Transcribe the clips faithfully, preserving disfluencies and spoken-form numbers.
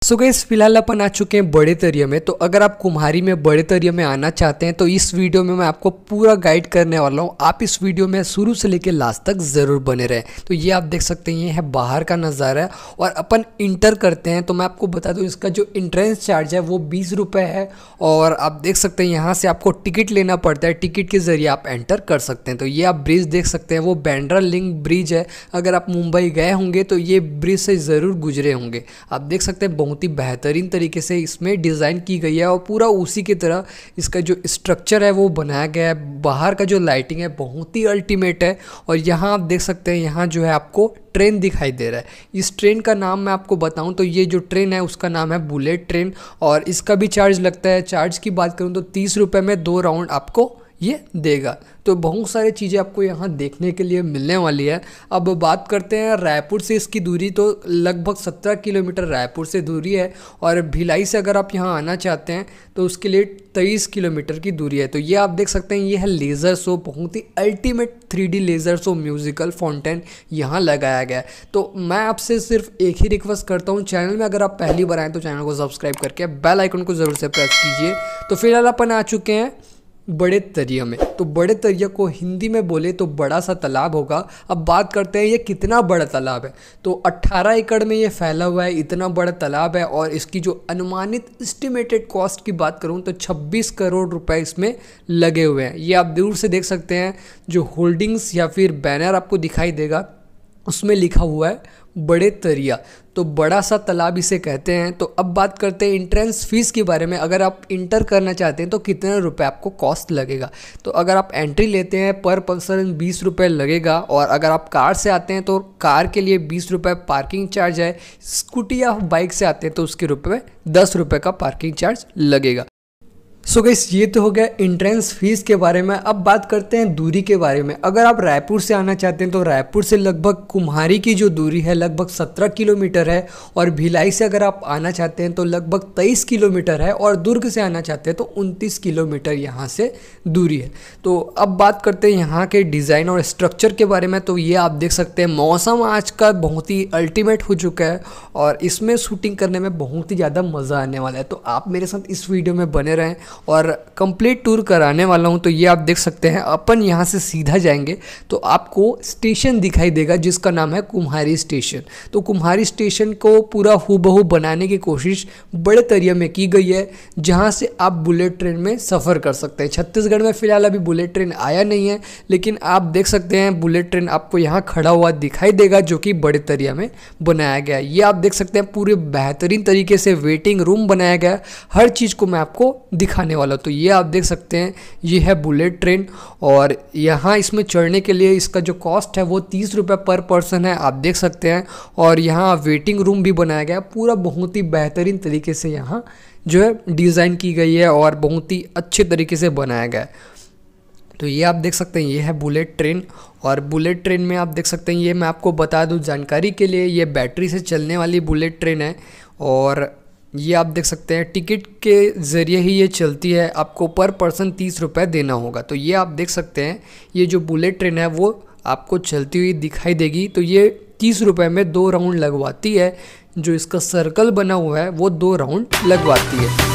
So guys फिलहाल अपन आ चुके हैं बड़े तरिया में। तो अगर आप कुम्हारी में बड़े तरिया में आना चाहते हैं तो इस वीडियो में मैं आपको पूरा गाइड करने वाला हूँ। आप इस वीडियो में शुरू से लेकर लास्ट तक ज़रूर बने रहें। तो ये आप देख सकते हैं, ये है बाहर का नज़ारा है और अपन इंटर करते हैं। तो मैं आपको बता दूँ, इसका जो एंट्रेंस चार्ज है वो बीस रुपये है और आप देख सकते हैं यहाँ से आपको टिकट लेना पड़ता है। टिकट के ज़रिए आप एंटर कर सकते हैं। तो ये आप ब्रिज देख सकते हैं, वो बांद्रा लिंक ब्रिज है। अगर आप मुंबई गए होंगे तो ये ब्रिज से ज़रूर गुजरे होंगे। आप देख सकते हैं बहुत ही बेहतरीन तरीके से इसमें डिज़ाइन की गई है और पूरा उसी की तरह इसका जो स्ट्रक्चर है वो बनाया गया है। बाहर का जो लाइटिंग है बहुत ही अल्टीमेट है। और यहाँ आप देख सकते हैं, यहाँ जो है आपको ट्रेन दिखाई दे रहा है। इस ट्रेन का नाम मैं आपको बताऊं तो ये जो ट्रेन है उसका नाम है बुलेट ट्रेन और इसका भी चार्ज लगता है। चार्ज की बात करूं तो तीस रुपये में दो राउंड आपको ये देगा। तो बहुत सारी चीज़ें आपको यहाँ देखने के लिए मिलने वाली है। अब बात करते हैं रायपुर से इसकी दूरी, तो लगभग सत्रह किलोमीटर रायपुर से दूरी है और भिलाई से अगर आप यहाँ आना चाहते हैं तो उसके लिए तेईस किलोमीटर की दूरी है। तो ये आप देख सकते हैं, ये है लेज़र शो, बहुत ही ultimate three D laser show musical fountain यहाँ लगाया गया है। तो मैं आपसे सिर्फ एक ही रिक्वेस्ट करता हूँ, चैनल में अगर आप पहली बार आएँ तो चैनल को सब्सक्राइब करके बेल आइकन को ज़रूर से प्रेस कीजिए। तो फिलहाल अपन आ चुके हैं बड़े तरिया में। तो बड़े तरिया को हिंदी में बोले तो बड़ा सा तालाब होगा। अब बात करते हैं ये कितना बड़ा तालाब है। तो अट्ठारह एकड़ में ये फैला हुआ है, इतना बड़ा तालाब है। और इसकी जो अनुमानित एस्टिमेटेड कॉस्ट की बात करूं तो छब्बीस करोड़ रुपए इसमें लगे हुए हैं। ये आप दूर से देख सकते हैं, जो होल्डिंग्स या फिर बैनर आपको दिखाई देगा उसमें लिखा हुआ है बड़े तरिया। तो बड़ा सा तालाब इसे कहते हैं। तो अब बात करते हैं इंट्रेंस फीस के बारे में। अगर आप इंटर करना चाहते हैं तो कितने रुपए आपको कॉस्ट लगेगा। तो अगर आप एंट्री लेते हैं पर पर्सन बीस रुपये लगेगा और अगर आप कार से आते हैं तो कार के लिए बीस रुपये पार्किंग चार्ज है। स्कूटी या बाइक से आते हैं तो उसके रुपये दस रुपये का पार्किंग चार्ज लगेगा। सो so गाइस, ये तो हो गया एंट्रेंस फीस के बारे में। अब बात करते हैं दूरी के बारे में। अगर आप रायपुर से आना चाहते हैं तो रायपुर से लगभग कुम्हारी की जो दूरी है लगभग सत्रह किलोमीटर है और भिलाई से अगर आप आना चाहते हैं तो लगभग तेईस किलोमीटर है और दुर्ग से आना चाहते हैं तो उनतीस किलोमीटर यहाँ से दूरी है। तो अब बात करते हैं यहाँ के डिज़ाइन और स्ट्रक्चर के बारे में। तो ये आप देख सकते हैं, मौसम आज का बहुत ही अल्टीमेट हो चुका है और इसमें शूटिंग करने में बहुत ही ज़्यादा मज़ा आने वाला है। तो आप मेरे साथ इस वीडियो में बने रहें और कंप्लीट टूर कराने वाला हूं। तो ये आप देख सकते हैं, अपन यहां से सीधा जाएंगे तो आपको स्टेशन दिखाई देगा जिसका नाम है कुम्हारी स्टेशन। तो कुम्हारी स्टेशन को पूरा हूबहू बनाने की कोशिश बड़े तरिया में की गई है, जहां से आप बुलेट ट्रेन में सफ़र कर सकते हैं। छत्तीसगढ़ में फिलहाल अभी बुलेट ट्रेन आया नहीं है, लेकिन आप देख सकते हैं बुलेट ट्रेन आपको यहाँ खड़ा हुआ दिखाई देगा जो कि बड़े तरिया में बनाया गया है। ये आप देख सकते हैं, पूरे बेहतरीन तरीके से वेटिंग रूम बनाया गया है। हर चीज़ को मैं आपको दिखाने वाला। तो ये आप देख सकते हैं, ये है बुलेट ट्रेन और यहाँ इसमें चढ़ने के लिए इसका जो कॉस्ट है वो तीस रुपये पर पर्सन है, आप देख सकते हैं। और यहाँ वेटिंग रूम भी बनाया गया है। पूरा बहुत ही बेहतरीन तरीके से यहाँ जो है डिज़ाइन की गई है और बहुत ही अच्छे तरीके से बनाया गया है। तो ये आप देख सकते हैं, ये है बुलेट ट्रेन और बुलेट ट्रेन में आप देख सकते हैं, ये मैं आपको बता दूं जानकारी के लिए, ये बैटरी से चलने वाली बुलेट ट्रेन है और ये आप देख सकते हैं टिकट के ज़रिए ही ये चलती है। आपको पर पर्सन तीस रुपये देना होगा। तो ये आप देख सकते हैं, ये जो बुलेट ट्रेन है वो आपको चलती हुई दिखाई देगी। तो ये तीस रुपये में दो राउंड लगवाती है। जो इसका सर्कल बना हुआ है वो दो राउंड लगवाती है।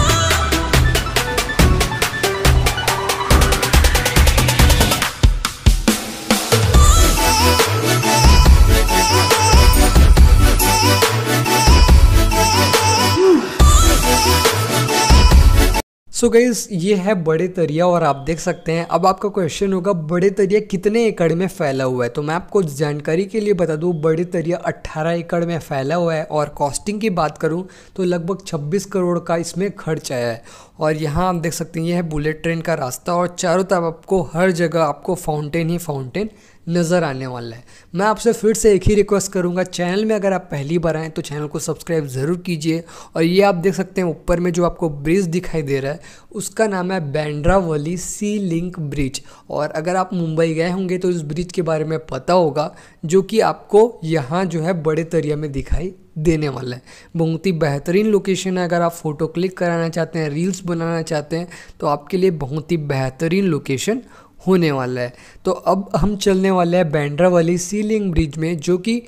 सो so गाइस, ये है बड़े तरिया और आप देख सकते हैं। अब आपका क्वेश्चन होगा बड़े तरिया कितने एकड़ में फैला हुआ है। तो मैं आपको जानकारी के लिए बता दूं, बड़े तरिया अट्ठारह एकड़ में फैला हुआ है और कॉस्टिंग की बात करूं तो लगभग छब्बीस करोड़ का इसमें खर्च आया है। और यहाँ आप देख सकते हैं, ये है बुलेट ट्रेन का रास्ता और चारों तरफ आपको हर जगह आपको फाउंटेन ही फाउंटेन नज़र आने वाला है। मैं आपसे फिर से एक ही रिक्वेस्ट करूंगा, चैनल में अगर आप पहली बार आएँ तो चैनल को सब्सक्राइब ज़रूर कीजिए। और ये आप देख सकते हैं ऊपर में जो आपको ब्रिज दिखाई दे रहा है उसका नाम है बांद्रावली सी लिंक ब्रिज। और अगर आप मुंबई गए होंगे तो इस ब्रिज के बारे में पता होगा, जो कि आपको यहाँ जो है बड़े तरिया में दिखाई देने वाला है। बहुत ही बेहतरीन लोकेशन है। अगर आप फ़ोटो क्लिक कराना चाहते हैं, रील्स बनाना चाहते हैं तो आपके लिए बहुत ही बेहतरीन लोकेशन होने वाला है। तो अब हम चलने वाले हैं बांद्रावली सी लिंक ब्रिज में, जो कि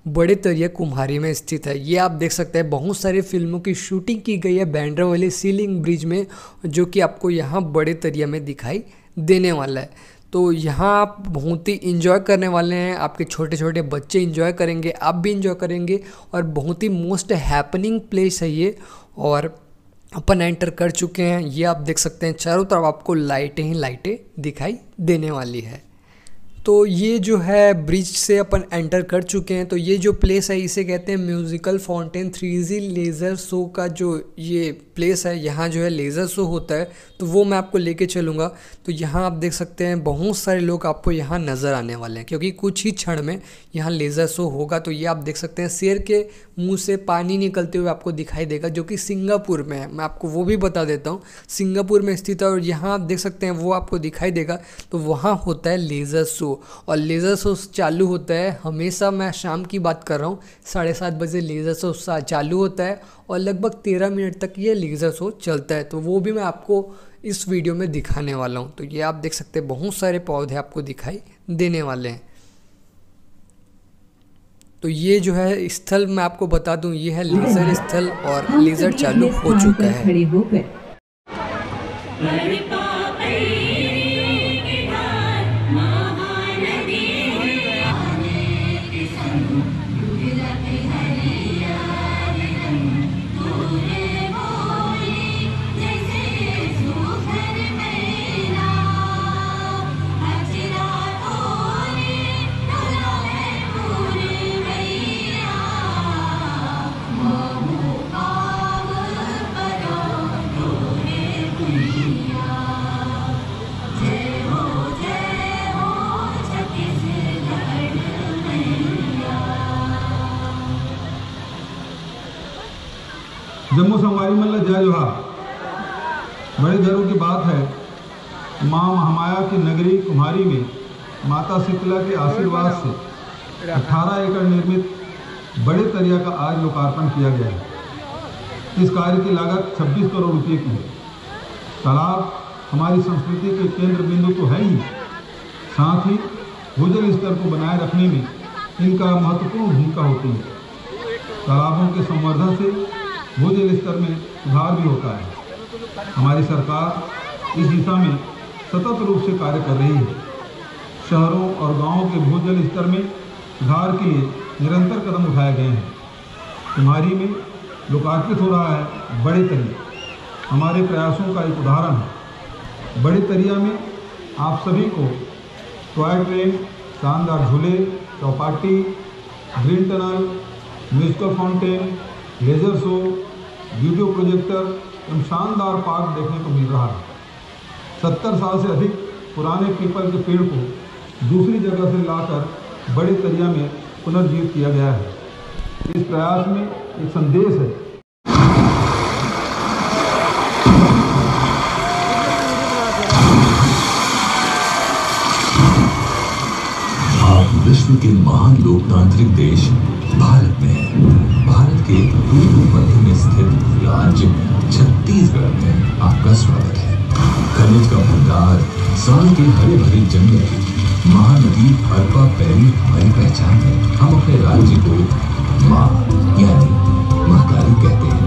बड़े तरिया कुम्हारी में स्थित है। ये आप देख सकते हैं बहुत सारी फिल्मों की शूटिंग की गई है बैंड्रावली सीलिंग ब्रिज में, जो कि आपको यहाँ बड़े तरिया में दिखाई देने वाला है। तो यहाँ आप बहुत ही इंजॉय करने वाले हैं, आपके छोटे छोटे बच्चे इंजॉय करेंगे, आप भी इंजॉय करेंगे, और बहुत ही मोस्ट हैपनिंग प्लेस है ये। और अपन एंटर कर चुके हैं, ये आप देख सकते हैं चारों तरफ आपको लाइटें ही लाइटें दिखाई देने वाली है। तो ये जो है ब्रिज से अपन एंटर कर चुके हैं। तो ये जो प्लेस है इसे कहते हैं musical fountain three D laser show का जो ये प्लेस है, यहाँ जो है लेज़र शो होता है, तो वो मैं आपको लेके चलूँगा। तो यहाँ आप देख सकते हैं बहुत सारे लोग आपको यहाँ नज़र आने वाले हैं, क्योंकि कुछ ही क्षण में यहाँ लेज़र शो होगा। तो ये आप देख सकते हैं शेर के मुंह से पानी निकलते हुए आपको दिखाई देगा, जो कि सिंगापुर में है। मैं आपको वो भी बता देता हूँ, सिंगापुर में स्थित है। और यहाँ आप देख सकते हैं वो आपको दिखाई देगा, तो वहाँ होता है लेज़र शो। और लेज़र शो चालू होता है हमेशा, मैं शाम की बात कर रहा हूँ, साढ़े सात बजे लेज़र शो चालू होता है और लगभग तेरह मिनट तक ये लेज़र शो चलता है। तो वो भी मैं आपको इस वीडियो में दिखाने वाला हूँ। तो ये आप देख सकते हैं बहुत सारे पौधे आपको दिखाई देने वाले हैं। तो ये जो है स्थल मैं आपको बता दूं, ये है लेज़र स्थल और लेज़र चालू हो चुका है। जम्मू संगवारी मल्ल जय जोहार। बड़े गर्व की बात है, माँ महामाया की नगरी कुम्हारी में माता शीतला के आशीर्वाद से अठारह एकड़ निर्मित बड़े तरिया का आज लोकार्पण किया गया है। इस कार्य की लागत छब्बीस करोड़ रुपए की है। तालाब हमारी संस्कृति के केंद्र बिंदु तो है ही, साथ ही भूजल स्तर को बनाए रखने में इनका महत्वपूर्ण भूमिका होती है। तालाबों के संवर्धन से भूजल स्तर में सुधार भी होता है। हमारी सरकार इस दिशा में सतत रूप से कार्य कर रही है। शहरों और गांवों के भूजल स्तर में सुधार के लिए निरंतर कदम उठाए गए हैं। कुम्हारी में लोकार्पित हो रहा है बड़े तरिया हमारे प्रयासों का एक उदाहरण है। बड़े तरिया में आप सभी को टॉय ट्रेन, शानदार झूले, चौपाटी, green tunnel, musical fountain, laser show, video projector एवं शानदार पार्क देखने को मिल रहा है। सत्तर साल से अधिक पुराने पीपल के पेड़ को दूसरी जगह से लाकर बड़े तरिया में पुनर्जीवित किया गया है। इस प्रयास में एक संदेश है। आप विश्व के महान लोकतांत्रिक देश भारत में हैं। भारत के पूर्व मध्य में स्थित राज्य छत्तीसगढ़ में आपका स्वागत है। खनिज का भंडार, साल के हरे भरे जंगल, महानदी हरपा पैरी हमारी पहचान है। हम अपने राज्य को माँ यानी महाकाली कहते हैं।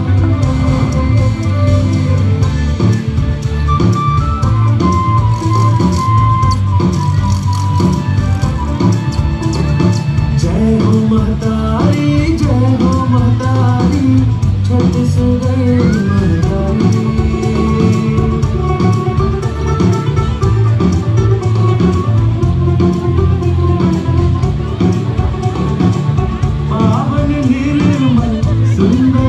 जय हो महतारी, जय हो महतारी, छत्तीसगढ़ महतारी। पावन निर्मल सुंदर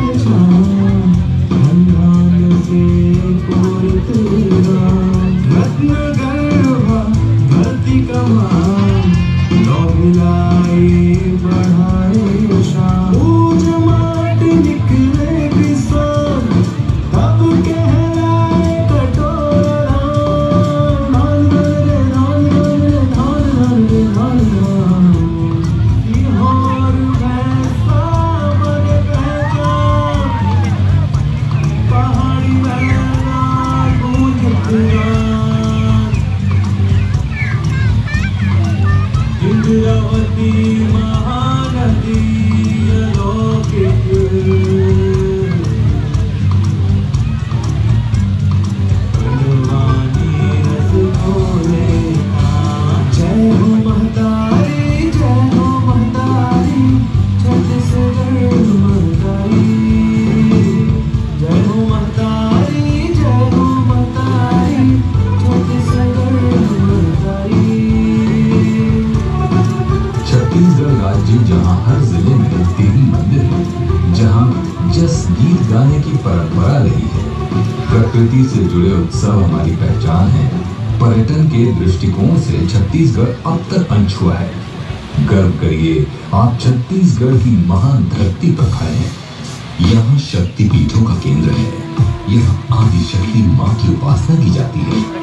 दिलचस्प गीत गाने की परंपरा रही है। प्रकृति से जुड़े उत्सव हमारी पहचान है। पर्यटन के दृष्टिकोण से छत्तीसगढ़ अब तक अनछुआ है। गर्व करिए, आप छत्तीसगढ़ की महान धरती पर खड़े हैं। यहाँ शक्ति पीठों का केंद्र है। यहाँ आदि शक्ति माँ की उपासना की जाती है।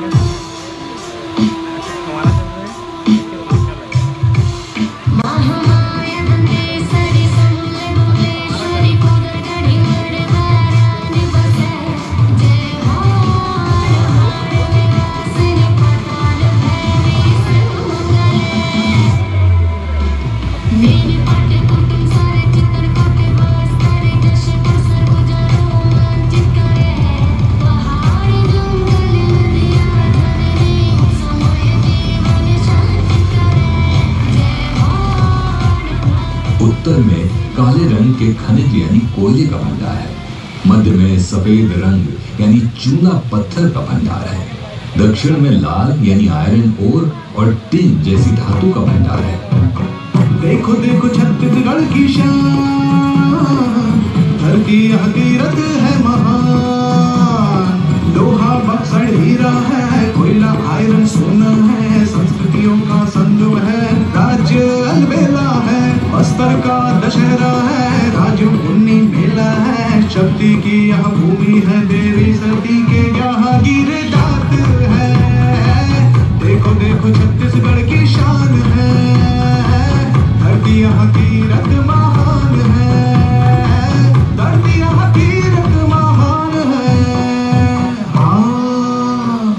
उत्तर में काले रंग के खनिज यानी कोयले का भंडार है। मध्य में सफेद रंग यानी चूना पत्थर का भंडार है। दक्षिण में लाल यानी आयरन ओर और टिन जैसी धातु का भंडार है। देखो देखो छत्तीसगढ़ की शान, धरती हकीरत है महान। लोहा बक्सर हीरा है, कोयला आयरन सोना है। संस्कृतियों का संगम है, राज्य अलबेला है। बस्तर का दशहरा है, राज्य पुन्नी मेला है। शक्ति की यह भूमि है, देवी सती के यहाँ गिरे दात है। देखो देखो छत्तीसगढ़ की शान है, धरती यहाँ तीरथ महान है। धरती यहाँ तीरथ महान है। हाँ,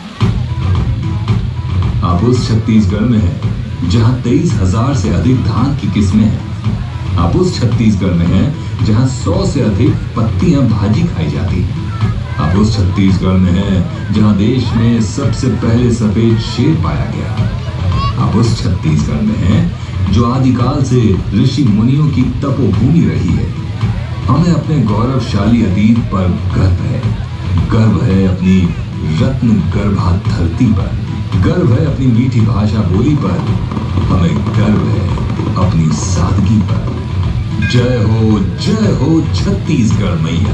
आप उस छत्तीसगढ़ में हैं जहां तेईस हजार से अधिक धान की किस्में हैं। आप उस छत्तीसगढ़ में हैं जहां सौ से अधिक पत्तियां भाजी खाई जाती हैं। आप उस छत्तीसगढ़ में हैं जहां देश में सबसे पहले सफेद शेर पाया गया। आप उस छत्तीसगढ़ में हैं जो आदिकाल से ऋषि मुनियों की तपोभूमि रही है। हमें अपने गौरवशाली अतीत पर गर्व है। गर्व है अपनी रत्न गर्भा धरती पर। गर्व है अपनी मीठी भाषा बोली पर। हमें गर्व है अपनी सादगी पर। जय हो, जय हो छत्तीसगढ़ मैया।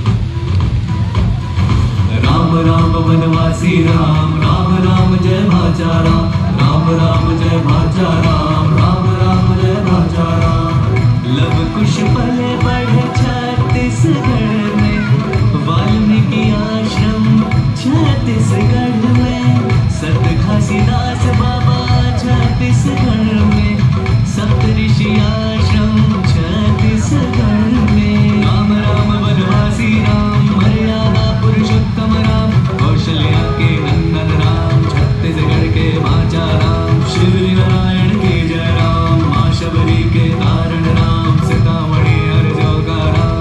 राम राम वनवासी राम, राम राम जय भाचा राम। राम राम जय भाचा राम, राम राम जय भाचा राम। लव कुश पले बढ़े छत्तीसगढ़ में, वाल्मीकि आश्रम छत्तीसगढ़ में। संत घासीदास बाबा छत्तीसगढ़ में, सप्त ऋषि आश्रम छत्तीसगढ़ में। राम राम वनवासी राम, मर्यादा पुरुषोत्तम राम। कौशल्या के नंदन राम, छत्तीसगढ़ के भाचा राम। शिवरी नारायण की जय राम, माँ शबरी के तारण राम। सीतामढ़ी हर जो का राम।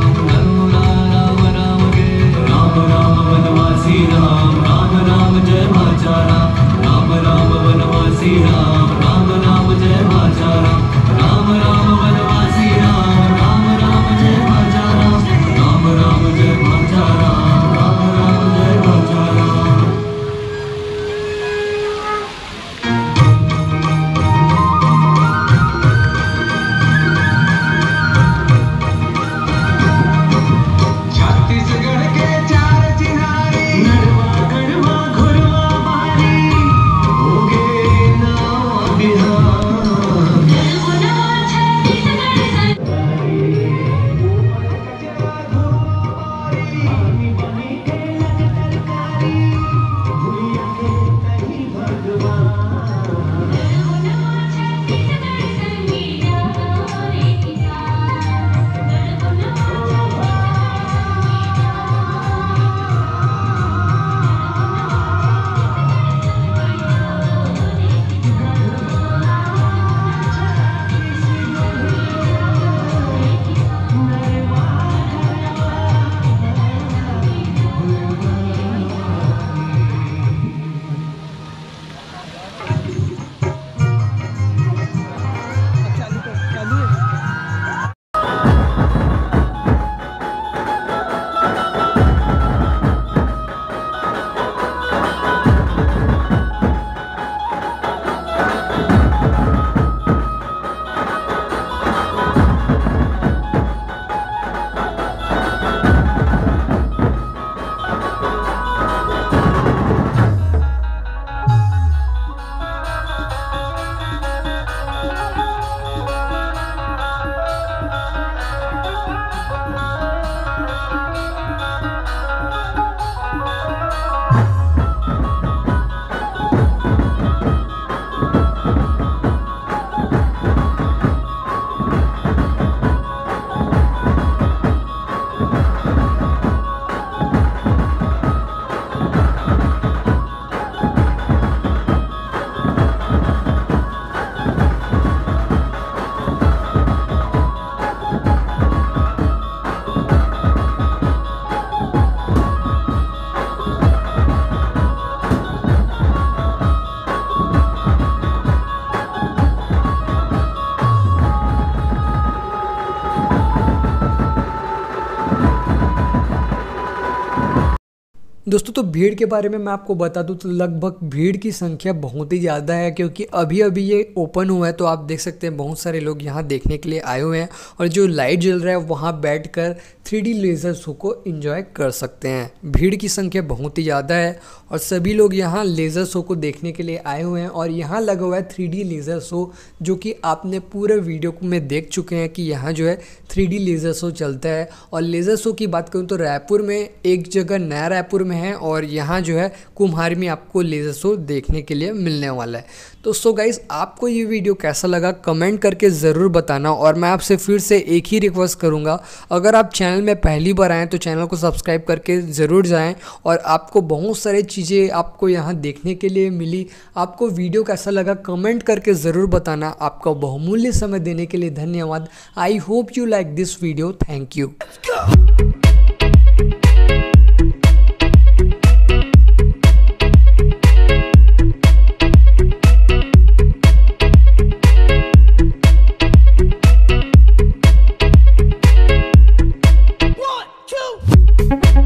दोस्तों तो भीड़ के बारे में मैं आपको बता दूं तो लगभग भीड़ की संख्या बहुत ही ज़्यादा है, क्योंकि अभी अभी ये ओपन हुआ है। तो आप देख सकते हैं बहुत सारे लोग यहाँ देखने के लिए आए हुए हैं और जो लाइट जल रहा है वहाँ बैठकर थ्री डी लेज़र शो को एंजॉय कर सकते हैं। भीड़ की संख्या बहुत ही ज़्यादा है और सभी लोग यहाँ लेज़र शो को देखने के लिए आए हुए हैं। और यहाँ लगा हुआ है थ्री डी लेज़र शो, जो कि आपने पूरे वीडियो को में देख चुके हैं कि यहाँ जो है थ्री डी लेज़र शो चलता है। और लेज़र शो की बात करूँ तो रायपुर में एक जगह नया रायपुर में है और यहाँ जो है कुम्हारी में आपको लेज़र शो देखने के लिए मिलने वाला है। तो सो गाइस, आपको ये वीडियो कैसा लगा कमेंट करके ज़रूर बताना। और मैं आपसे फिर से एक ही रिक्वेस्ट करूँगा, अगर आप चैनल में पहली बार आएँ तो चैनल को सब्सक्राइब करके ज़रूर जाएं। और आपको बहुत सारी चीज़ें आपको यहाँ देखने के लिए मिली। आपको वीडियो कैसा लगा कमेंट करके ज़रूर बताना। आपका बहुमूल्य समय देने के लिए धन्यवाद। I hope you like this video. Thank you. One, two.